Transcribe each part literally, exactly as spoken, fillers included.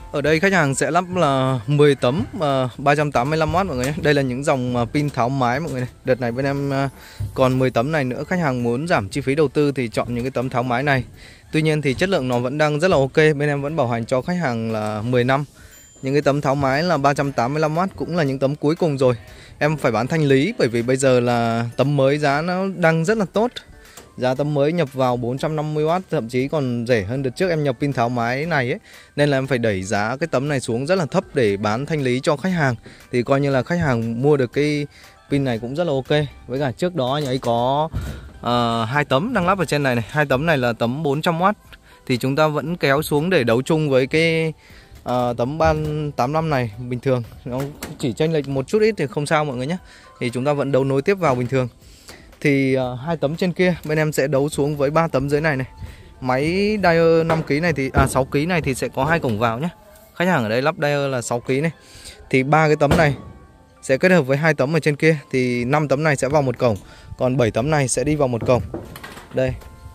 Ở đây khách hàng sẽ lắp là mười tấm uh, ba trăm tám mươi lăm oát mọi người nhé. Đây là những dòng uh, pin tháo mái mọi người này. Đợt này bên em uh, còn mười tấm này nữa. Khách hàng muốn giảm chi phí đầu tư thì chọn những cái tấm tháo mái này. Tuy nhiên thì chất lượng nó vẫn đang rất là ok. Bên em vẫn bảo hành cho khách hàng là mười năm. Những cái tấm tháo mái là ba trăm tám mươi lăm oát cũng là những tấm cuối cùng rồi. Em phải bán thanh lý bởi vì bây giờ là tấm mới giá nó đang rất là tốt. Giá tấm mới nhập vào bốn trăm năm mươi oát, thậm chí còn rẻ hơn đợt trước em nhập pin tháo mái này ấy. Nên là em phải đẩy giá cái tấm này xuống rất là thấp để bán thanh lý cho khách hàng. Thì coi như là khách hàng mua được cái pin này cũng rất là ok. Với cả trước đó anh ấy có uh, hai tấm đang lắp ở trên này này. Hai tấm này là tấm bốn trăm oát. Thì chúng ta vẫn kéo xuống để đấu chung với cái uh, tấm ban tám mươi lăm này bình thường. Nó chỉ chênh lệch một chút ít thì không sao mọi người nhé. Thì chúng ta vẫn đấu nối tiếp vào bình thường. Thì uh, hai tấm trên kia bên em sẽ đấu xuống với ba tấm dưới này này. Máy Daier năm ki lô gam này thì à sáu ki lô gam này thì sẽ có hai cổng vào nhé. Khách hàng ở đây lắp Daier là sáu ki lô gam này. Thì ba cái tấm này sẽ kết hợp với hai tấm ở trên kia thì năm tấm này sẽ vào một cổng, còn bảy tấm này sẽ đi vào một cổng. Đây.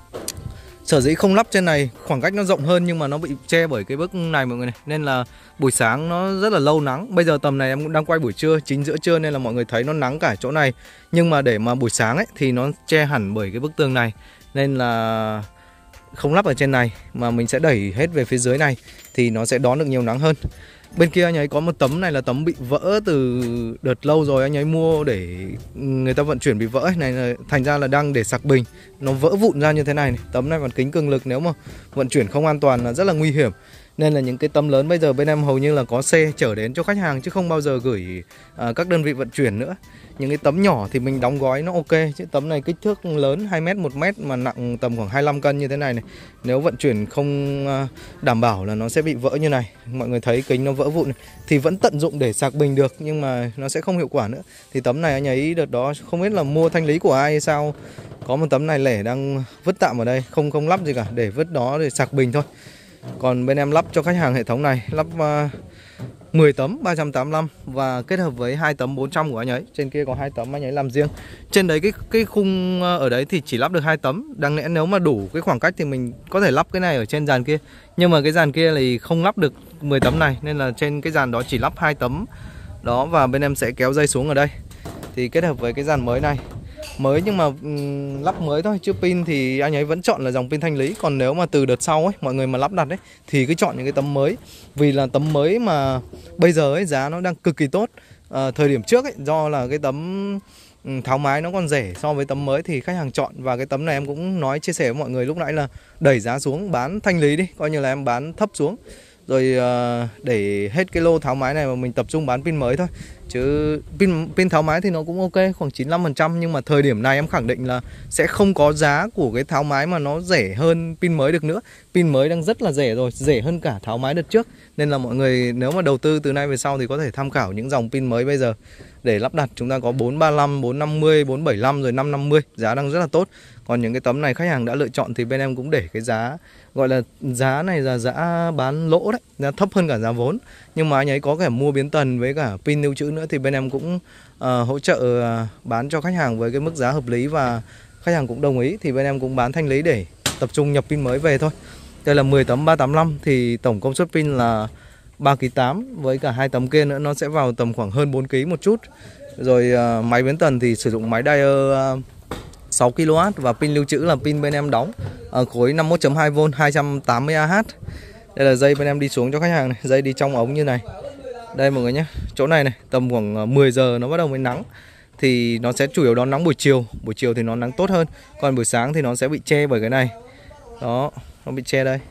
Sở dĩ không lắp trên này, khoảng cách nó rộng hơn nhưng mà nó bị che bởi cái bức này mọi người này. Nên là buổi sáng nó rất là lâu nắng. Bây giờ tầm này em cũng đang quay buổi trưa, chính giữa trưa nên là mọi người thấy nó nắng cả chỗ này. Nhưng mà để mà buổi sáng ấy thì nó che hẳn bởi cái bức tường này. Nên là không lắp ở trên này mà mình sẽ đẩy hết về phía dưới này thì nó sẽ đón được nhiều nắng hơn. Bên kia anh ấy có một tấm này là tấm bị vỡ từ đợt lâu rồi, anh ấy mua để người ta vận chuyển bị vỡ này, là thành ra là đang để sạc bình, nó vỡ vụn ra như thế này, này. Tấm này còn kính cường lực, nếu mà vận chuyển không an toàn là rất là nguy hiểm. Nên là những cái tấm lớn bây giờ bên em hầu như là có xe chở đến cho khách hàng chứ không bao giờ gửi à, các đơn vị vận chuyển nữa. Những cái tấm nhỏ thì mình đóng gói nó ok, chứ tấm này kích thước lớn hai mét, một mét mà nặng tầm khoảng hai mươi lăm cân như thế này này. Nếu vận chuyển không đảm bảo là nó sẽ bị vỡ như này. Mọi người thấy kính nó vỡ vụn này. Thì vẫn tận dụng để sạc bình được nhưng mà nó sẽ không hiệu quả nữa. Thì tấm này anh ấy đợt đó không biết là mua thanh lý của ai hay sao, có một tấm này lẻ đang vứt tạm ở đây, không không lắp gì cả, để vứt đó để sạc bình thôi. Còn bên em lắp cho khách hàng hệ thống này, lắp uh, mười tấm ba trăm tám mươi lăm và kết hợp với hai tấm bốn trăm của anh ấy. Trên kia có hai tấm anh ấy làm riêng. Trên đấy cái cái khung ở đấy thì chỉ lắp được hai tấm. Đáng lẽ nếu mà đủ cái khoảng cách thì mình có thể lắp cái này ở trên dàn kia. Nhưng mà cái dàn kia thì không lắp được mười tấm này, nên là trên cái dàn đó chỉ lắp hai tấm đó, và bên em sẽ kéo dây xuống ở đây. Thì kết hợp với cái dàn mới này, mới nhưng mà um, lắp mới thôi, chứ pin thì anh ấy vẫn chọn là dòng pin thanh lý. Còn nếu mà từ đợt sau ấy, mọi người mà lắp đặt ấy thì cứ chọn những cái tấm mới. Vì là tấm mới mà bây giờ ấy giá nó đang cực kỳ tốt. à, Thời điểm trước ấy, do là cái tấm tháo mái nó còn rẻ so với tấm mới thì khách hàng chọn. Và cái tấm này em cũng nói chia sẻ với mọi người lúc nãy là đẩy giá xuống, bán thanh lý đi, coi như là em bán thấp xuống. Rồi uh, để hết cái lô tháo mái này mà mình tập trung bán pin mới thôi. Chứ pin pin tháo mái thì nó cũng ok, khoảng chín mươi lăm phần trăm. Nhưng mà thời điểm này em khẳng định là sẽ không có giá của cái tháo mái mà nó rẻ hơn pin mới được nữa. Pin mới đang rất là rẻ rồi, rẻ hơn cả tháo mái đợt trước. Nên là mọi người nếu mà đầu tư từ nay về sau thì có thể tham khảo những dòng pin mới bây giờ để lắp đặt. Chúng ta có bốn ba lăm, bốn năm mươi, bốn bảy lăm rồi năm năm mươi, giá đang rất là tốt. Còn những cái tấm này khách hàng đã lựa chọn thì bên em cũng để cái giá, gọi là giá này là giá bán lỗ đấy, giá thấp hơn cả giá vốn. Nhưng mà anh ấy có cả mua biến tần với cả pin lưu trữ nữa thì bên em cũng uh, hỗ trợ uh, bán cho khách hàng với cái mức giá hợp lý, và khách hàng cũng đồng ý thì bên em cũng bán thanh lý để tập trung nhập pin mới về thôi. Đây là mười tấm ba tám lăm thì tổng công suất pin là ba ki lô gam tám, với cả hai tấm kia nữa nó sẽ vào tầm khoảng hơn bốn ki lô gam một chút. Rồi uh, máy biến tần thì sử dụng máy Daier uh, sáu ki lô oát và pin lưu trữ là pin bên em đóng ở khối năm mươi mốt chấm hai vôn hai trăm tám mươi A H. Đây là dây bên em đi xuống cho khách hàng này, dây đi trong ống như này. Đây mọi người nhé, chỗ này này tầm khoảng mười giờ nó bắt đầu mới nắng thì nó sẽ chủ yếu đón nắng buổi chiều, buổi chiều thì nó nắng tốt hơn. Còn buổi sáng thì nó sẽ bị che bởi cái này. Đó, nó bị che đây.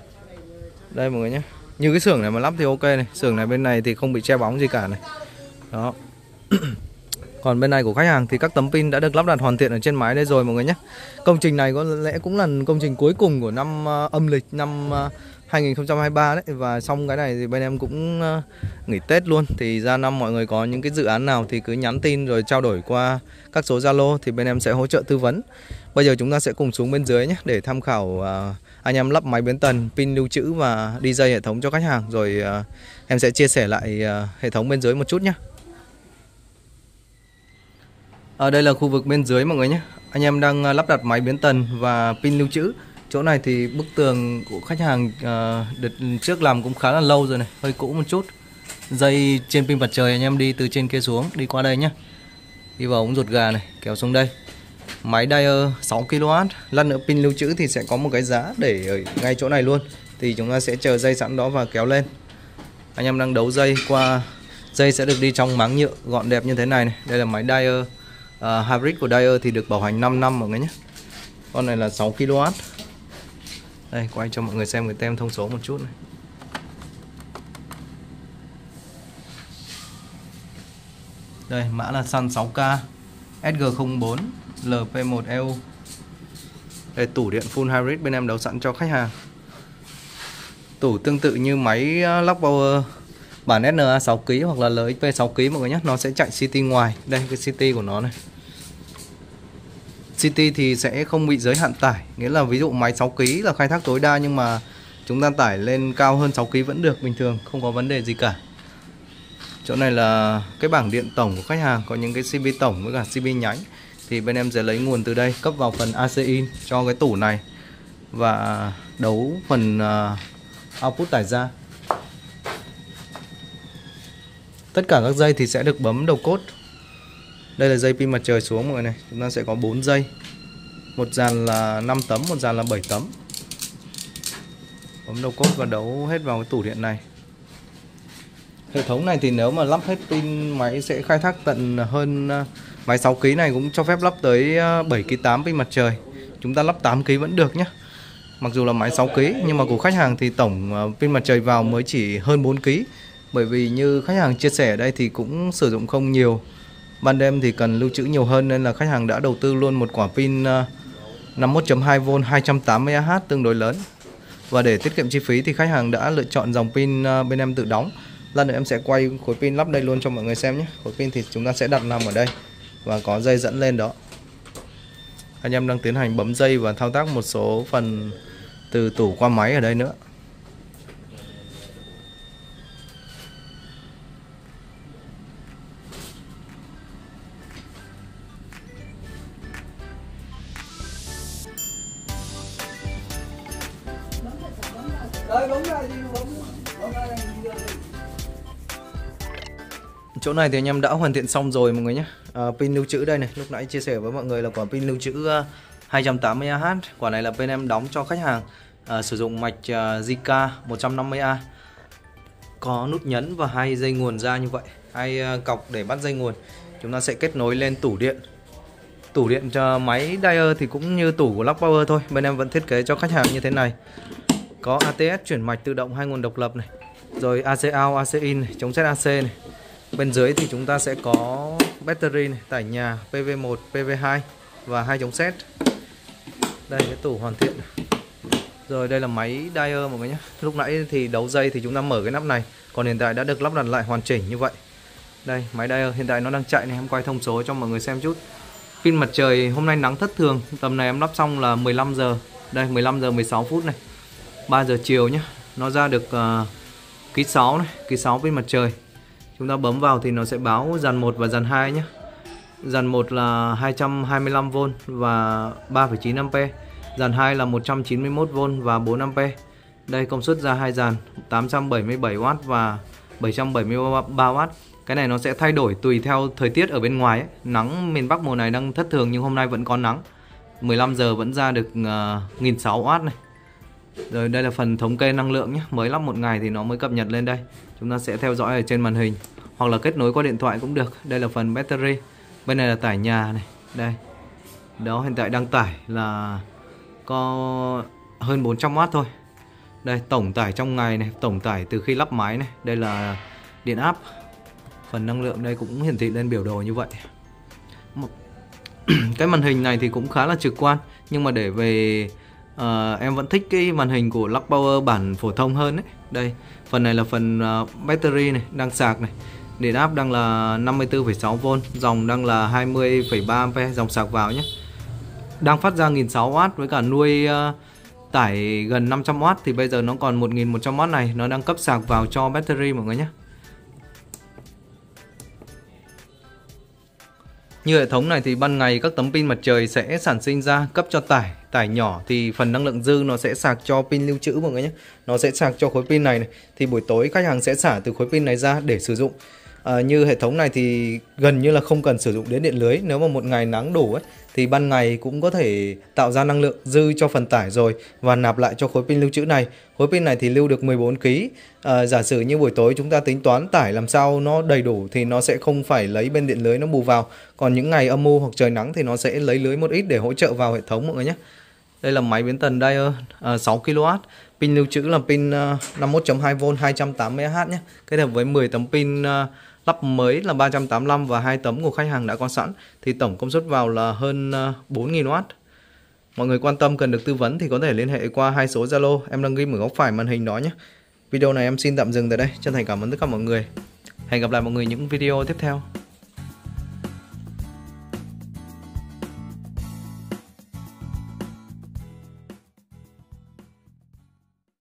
Đây mọi người nhé. Như cái xưởng này mà lắp thì ok này, xưởng này bên này thì không bị che bóng gì cả này. Đó. Còn bên này của khách hàng thì các tấm pin đã được lắp đặt hoàn thiện ở trên máy đây rồi mọi người nhé. Công trình này có lẽ cũng là công trình cuối cùng của năm uh, âm lịch năm uh, hai nghìn không trăm hai mươi ba đấy. Và xong cái này thì bên em cũng uh, nghỉ Tết luôn. Thì ra năm mọi người có những cái dự án nào thì cứ nhắn tin rồi trao đổi qua các số Zalo thì bên em sẽ hỗ trợ tư vấn. Bây giờ chúng ta sẽ cùng xuống bên dưới nhé để tham khảo uh, anh em lắp máy biến tần, pin lưu trữ và đi dây hệ thống cho khách hàng. Rồi uh, em sẽ chia sẻ lại uh, hệ thống bên dưới một chút nhé. Ở đây là khu vực bên dưới mọi người nhé. Anh em đang lắp đặt máy biến tần và pin lưu trữ. Chỗ này thì bức tường của khách hàng uh, đợt trước làm cũng khá là lâu rồi này, hơi cũ một chút. Dây trên pin mặt trời anh em đi từ trên kia xuống, đi qua đây nhá. Đi vào ống ruột gà này, kéo xuống đây. Máy Daier sáu ki lô oát. Lát nữa pin lưu trữ thì sẽ có một cái giá để ở ngay chỗ này luôn. Thì chúng ta sẽ chờ dây sẵn đó và kéo lên. Anh em đang đấu dây qua. Dây sẽ được đi trong máng nhựa gọn đẹp như thế này này. Đây là máy Daier uh, Hybrid của Daier thì được bảo hành năm năm mọi người nhé. Con này là sáu ki lô oát. Đây, quay cho mọi người xem cái tem thông số một chút này. Đây, mã là Sun sáu K S G không bốn L P một E U. Đây, tủ điện full hybrid bên em đấu sẵn cho khách hàng. Tủ tương tự như máy lock power bản S N A sáu ki lô gam hoặc là L X P sáu ki lô gam mọi người nhé. Nó sẽ chạy xê tê ngoài. Đây, cái xê tê của nó này. xê tê thì sẽ không bị giới hạn tải. Nghĩa là ví dụ máy sáu ki lô gam là khai thác tối đa, nhưng mà chúng ta tải lên cao hơn sáu ki lô gam vẫn được bình thường, không có vấn đề gì cả. Chỗ này là cái bảng điện tổng của khách hàng, có những cái xê pê tổng với cả xê pê nhánh. Thì bên em sẽ lấy nguồn từ đây, cấp vào phần a xê in cho cái tủ này và đấu phần uh, output tải ra. Tất cả các dây thì sẽ được bấm đầu cốt. Đây là dây pin mặt trời xuống mọi người này. Chúng ta sẽ có bốn dây. Một dàn là năm tấm, một dàn là bảy tấm. Bấm đầu cốt và đấu hết vào cái tủ điện này. Hệ thống này thì nếu mà lắp hết pin máy sẽ khai thác tận hơn, máy sáu ki lô gam này cũng cho phép lắp tới bảy ki lô gam tám pin mặt trời. Chúng ta lắp tám ki lô gam vẫn được nhé. Mặc dù là máy sáu ki lô gam nhưng mà của khách hàng thì tổng pin mặt trời vào mới chỉ hơn bốn ki lô gam. Bởi vì như khách hàng chia sẻ ở đây thì cũng sử dụng không nhiều. Ban đêm thì cần lưu trữ nhiều hơn nên là khách hàng đã đầu tư luôn một quả pin năm mươi mốt phẩy hai vôn hai trăm tám mươi A H tương đối lớn. Và để tiết kiệm chi phí thì khách hàng đã lựa chọn dòng pin bên em tự đóng. Lát nữa em sẽ quay khối pin lắp đây luôn cho mọi người xem nhé. Khối pin thì chúng ta sẽ đặt nằm ở đây và có dây dẫn lên đó. Anh em đang tiến hành bấm dây và thao tác một số phần từ tủ qua máy ở đây nữa. Chỗ này thì anh em đã hoàn thiện xong rồi mọi người nhé. À, pin lưu trữ đây này, lúc nãy chia sẻ với mọi người là quả pin lưu trữ hai trăm tám mươi A H. Quả này là bên em đóng cho khách hàng à, sử dụng mạch à, J K một trăm năm mươi A. Có nút nhấn và hai dây nguồn ra như vậy, hai à, cọc để bắt dây nguồn. Chúng ta sẽ kết nối lên tủ điện. Tủ điện cho máy Daier thì cũng như tủ của Lock Power thôi. Bên em vẫn thiết kế cho khách hàng như thế này. Có A T S chuyển mạch tự động, hai nguồn độc lập này. Rồi A C out, A C in này, chống xét A C này. Bên dưới thì chúng ta sẽ có battery này, tải nhà P V một, P V hai và hai chống sét. Đây cái tủ hoàn thiện. Rồi đây là máy Daier mọi người nhé. Lúc nãy thì đấu dây thì chúng ta mở cái nắp này, còn hiện tại đã được lắp đặt lại hoàn chỉnh như vậy. Đây máy Daier hiện tại nó đang chạy này, em quay thông số cho mọi người xem chút. Pin mặt trời hôm nay nắng thất thường, tầm này em lắp xong là mười lăm giờ. Đây mười lăm giờ mười sáu phút này. ba giờ chiều nhé. Nó ra được uh, ký sáu này, ký sáu pin mặt trời. Chúng ta bấm vào thì nó sẽ báo dàn một và dàn hai nhé. Dàn một là hai trăm hai mươi lăm vôn và ba phẩy chín ampe. Dàn hai là một trăm chín mươi mốt vôn và bốn ampe. Đây công suất ra hai dàn tám trăm bảy mươi bảy oát và bảy trăm bảy mươi ba oát. Cái này nó sẽ thay đổi tùy theo thời tiết ở bên ngoài ấy. Nắng miền Bắc mùa này đang thất thường nhưng hôm nay vẫn có nắng. mười lăm giờ vẫn ra được uh, một nghìn sáu trăm oát này. Rồi đây là phần thống kê năng lượng nhé. Mới lắp một ngày thì nó mới cập nhật lên đây. Chúng ta sẽ theo dõi ở trên màn hình hoặc là kết nối qua điện thoại cũng được. Đây là phần battery. Bên này là tải nhà này. Đây. Đó hiện tại đang tải là có hơn bốn trăm oát thôi. Đây tổng tải trong ngày này, tổng tải từ khi lắp máy này. Đây là điện áp. Phần năng lượng đây cũng hiển thị lên biểu đồ như vậy. Cái màn hình này thì cũng khá là trực quan, nhưng mà để về uh, em vẫn thích cái màn hình của Lock Power bản phổ thông hơn đấy. Đây, phần này là phần uh, battery này, đang sạc này. Điện áp đang là năm mươi tư phẩy sáu vôn, dòng đang là hai mươi phẩy ba ampe, dòng sạc vào nhé. Đang phát ra một nghìn sáu trăm oát với cả nuôi uh, tải gần năm trăm oát thì bây giờ nó còn một nghìn một trăm oát này, nó đang cấp sạc vào cho battery mọi người nhé. Như hệ thống này thì ban ngày các tấm pin mặt trời sẽ sản sinh ra cấp cho tải, tải nhỏ thì phần năng lượng dư nó sẽ sạc cho pin lưu trữ mọi người nhé. Nó sẽ sạc cho khối pin này, này. Thì buổi tối khách hàng sẽ xả từ khối pin này ra để sử dụng. À, như hệ thống này thì gần như là không cần sử dụng đến điện lưới. Nếu mà một ngày nắng đủ ấy, thì ban ngày cũng có thể tạo ra năng lượng dư cho phần tải rồi và nạp lại cho khối pin lưu trữ này. Khối pin này thì lưu được mười bốn ki lô gam. À, giả sử như buổi tối chúng ta tính toán tải làm sao nó đầy đủ thì nó sẽ không phải lấy bên điện lưới nó bù vào. Còn những ngày âm u hoặc trời nắng thì nó sẽ lấy lưới một ít để hỗ trợ vào hệ thống mọi người nhé. Đây là máy biến tần Daier à, sáu ki lô oát. Pin lưu trữ là pin uh, năm mươi mốt chấm hai vôn hai trăm tám mươi ampe nhé. Kết hợp với mười tấm pin uh, lắp mới là ba trăm tám mươi lăm và hai tấm của khách hàng đã có sẵn thì tổng công suất vào là hơn uh, bốn nghìn oát. Mọi người quan tâm cần được tư vấn thì có thể liên hệ qua hai số Zalo em đang ghi ở góc phải màn hình đó nhé. Video này em xin tạm dừng tại đây. Chân thành cảm ơn tất cả mọi người. Hẹn gặp lại mọi người những video tiếp theo.